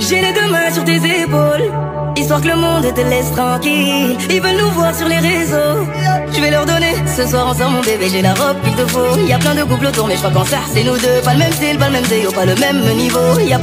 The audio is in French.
J'ai les deux mains sur tes épaules, histoire que le monde te laisse tranquille. Ils veulent nous voir sur les réseaux, je vais leur donner ce soir ensemble mon bébé. J'ai la robe qu'il te faut, y a plein de couples autour mais je crois qu'en ça c'est nous deux. Pas le même style, pas le même déo, pas le même niveau. Y a